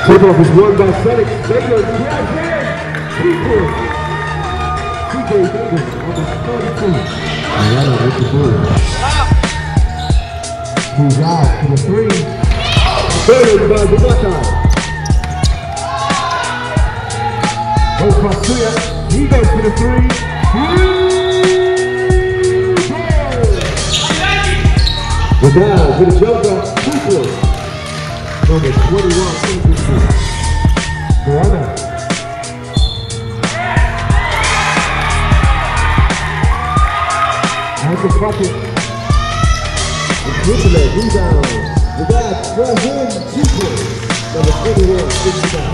Tip-off is won by Felix Baker. People. TJ Baker on the 32. Mariano with the ball. Moves out to the 3. Third by Bugata. Goes past Suya. He goes for the 3. Vidal with the Joker. 2-4. Number 21, Verona. Has the pocket. Switzerland, rebound. With that, Brazil, 2-point. Number 41, 69.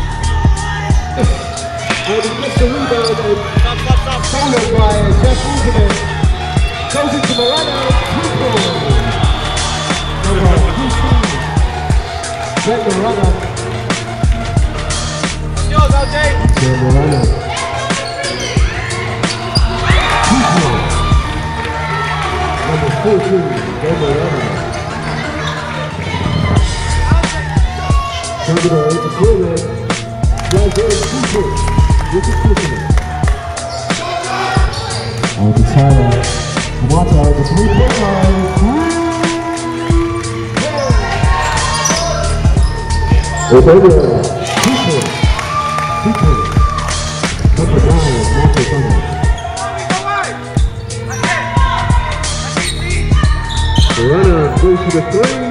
And he gets the rebound and followed by Jeff Usman. Goes into Morano, 2-point. Number 15. Get the runner. Yours, LJ. Get the runner. Number 14, get the runner. Terminal 8 to Florida. Brazil, 2-point. This is Tiffany. On the Tyler. Kamata, the 3-point line. It's over. 2-point. Number 9, Marco Thunder. The runner goes to the 3.